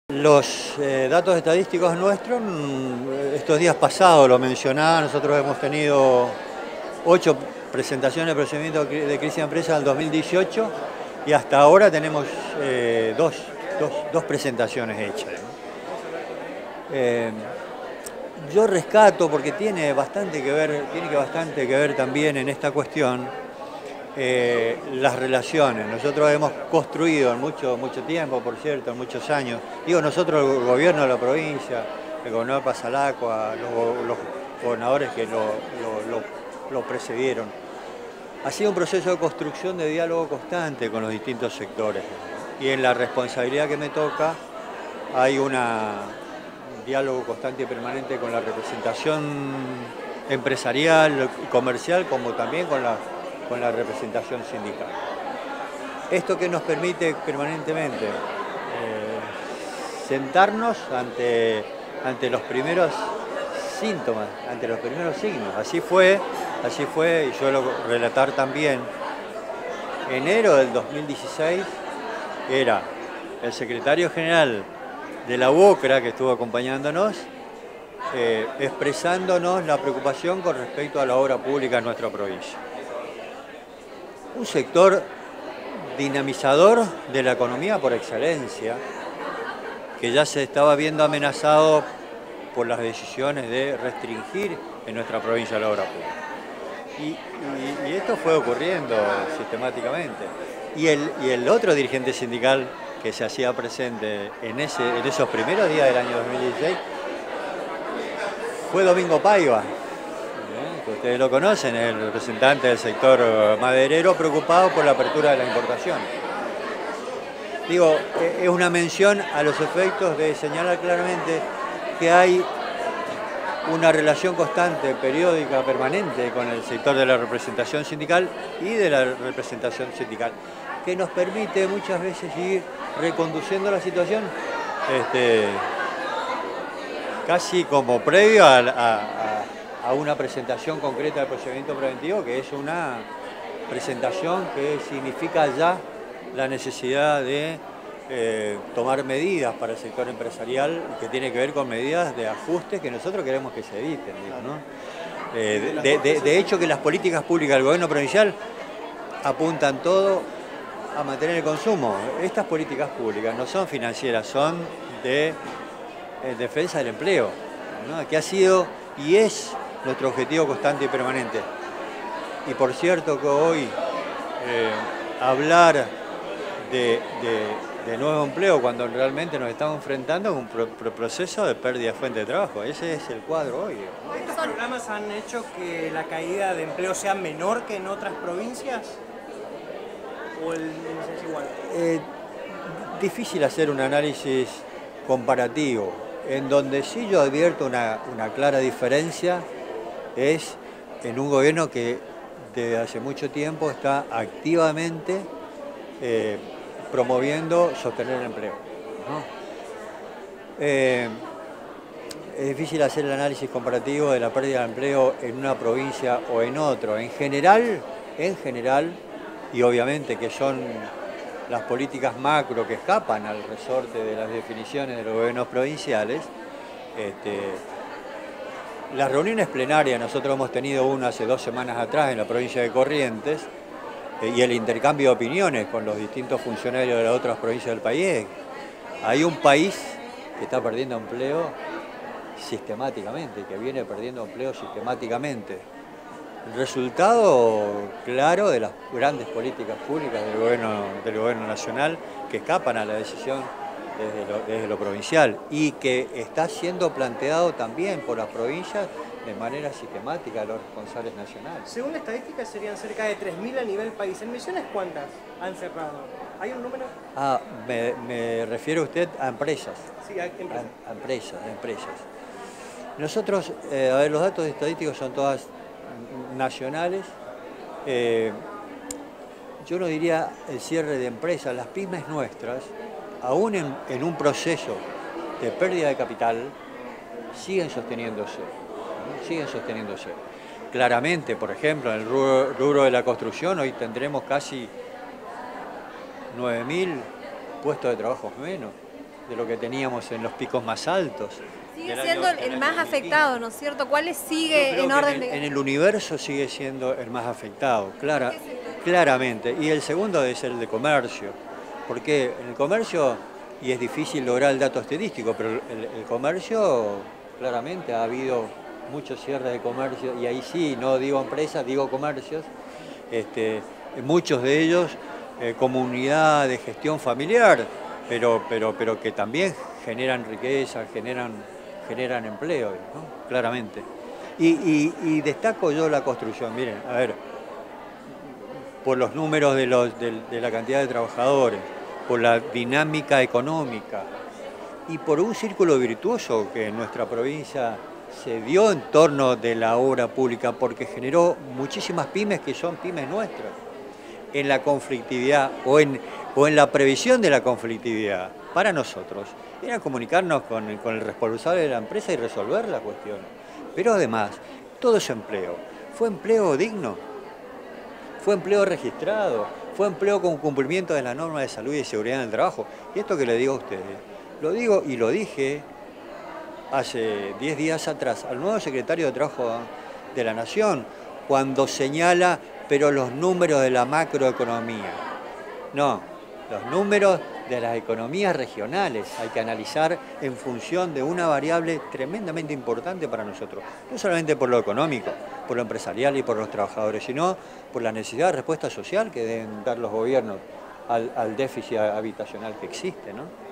Los datos estadísticos nuestros, estos días pasados lo mencionaba, nosotros hemos tenido 8 presentaciones de procedimiento de crisis de empresa del 2018 y hasta ahora tenemos dos presentaciones hechas. Yo rescato, porque tiene bastante que ver también en esta cuestión, las relaciones. Nosotros hemos construido en mucho tiempo, por cierto, en muchos años, digo nosotros, el gobierno de la provincia, el gobernador Pasalacqua, los gobernadores que lo precedieron, ha sido un proceso de construcción de diálogo constante con los distintos sectores. Y en la responsabilidad que me toca hay un diálogo constante y permanente con la representación empresarial y comercial, como también con la representación sindical. Esto que nos permite permanentemente sentarnos ante los primeros síntomas, ante los primeros signos. Así fue, y suelo relatar también, enero del 2016 era el secretario general de la UOCRA, que estuvo acompañándonos, expresándonos la preocupación con respecto a la obra pública en nuestra provincia. Un sector dinamizador de la economía por excelencia, que ya se estaba viendo amenazado por las decisiones de restringir en nuestra provincia la obra pública. Y esto fue ocurriendo sistemáticamente. Y el otro dirigente sindical que se hacía presente en esos primeros días del año 2016 fue Domingo Paiva, que ustedes lo conocen, el representante del sector maderero preocupado por la apertura de la importación. Digo, es una mención a los efectos de señalar claramente que hay una relación constante, periódica, permanente con el sector de la representación sindical y de la representación sindical, que nos permite muchas veces ir reconduciendo la situación casi como previo a una presentación concreta del procedimiento preventivo, que es una presentación que significa ya la necesidad de tomar medidas para el sector empresarial, que tiene que ver con medidas de ajuste que nosotros queremos que se eviten, ¿no? De hecho, que las políticas públicas del gobierno provincial apuntan todo a mantener el consumo. Estas políticas públicas no son financieras, son de defensa del empleo, ¿no? Que ha sido y es nuestro objetivo constante y permanente. Y por cierto que hoy hablar de nuevo empleo cuando realmente nos estamos enfrentando a un proceso de pérdida de fuente de trabajo. Ese es el cuadro hoy. ¿Estos programas han hecho que la caída de empleo sea menor que en otras provincias? ¿O el índice es igual? Difícil hacer un análisis comparativo. En donde sí yo advierto una clara diferencia es en un gobierno que desde hace mucho tiempo está activamente promoviendo sostener el empleo, ¿no? Es difícil hacer el análisis comparativo de la pérdida de empleo en una provincia o en otra. En general, y obviamente que son las políticas macro que escapan al resorte de las definiciones de los gobiernos provinciales, las reuniones plenarias, nosotros hemos tenido una hace 2 semanas atrás en la provincia de Corrientes, y el intercambio de opiniones con los distintos funcionarios de las otras provincias del país. Hay un país que está perdiendo empleo sistemáticamente, que viene perdiendo empleo sistemáticamente. El resultado claro de las grandes políticas públicas del gobierno nacional, que escapan a la decisión desde lo provincial y que está siendo planteado también por las provincias de manera sistemática a los responsables nacionales. Según la estadística serían cerca de 3.000 a nivel país. ¿En Misiones cuántas han cerrado? ¿Hay un número? Me refiere usted a empresas. Sí, a empresas. A empresas. Nosotros, los datos estadísticos son todas nacionales. Yo no diría el cierre de empresas, las pymes nuestras, aún en un proceso de pérdida de capital, siguen sosteniéndose. Claramente, por ejemplo, en el rubro de la construcción, hoy tendremos casi 9.000 puestos de trabajo menos. de lo que teníamos en los picos más altos. Sigue siendo el más afectado, ¿no es cierto? ¿Cuáles sigue en orden de...? En el universo sigue siendo el más afectado, claramente. Y el segundo es el de comercio. Porque en el comercio, y es difícil lograr el dato estadístico, pero el comercio, claramente ha habido muchos cierres de comercio, y ahí sí, no digo empresas, digo comercios, muchos de ellos como unidad de gestión familiar, pero que también generan riqueza, generan empleo, ¿no? Claramente. Y destaco yo la construcción, miren, a ver, por los números de la cantidad de trabajadores, por la dinámica económica y por un círculo virtuoso que en nuestra provincia se dio en torno de la obra pública, porque generó muchísimas pymes que son pymes nuestras, en la conflictividad o en la previsión de la conflictividad. Para nosotros era comunicarnos con el responsable de la empresa y resolver la cuestión. Pero además, todo ese empleo, ¿fue empleo digno? ¿Fue empleo registrado? ¿Fue empleo con cumplimiento de la norma de salud y seguridad en el trabajo? Y esto que le digo a ustedes, lo digo y lo dije hace 10 días atrás al nuevo secretario de Trabajo de la Nación, cuando señala, pero los números de la macroeconomía. No, los números de las economías regionales hay que analizar en función de una variable tremendamente importante para nosotros. No solamente por lo económico, por lo empresarial y por los trabajadores, sino por la necesidad de respuesta social que deben dar los gobiernos al déficit habitacional que existe, ¿no?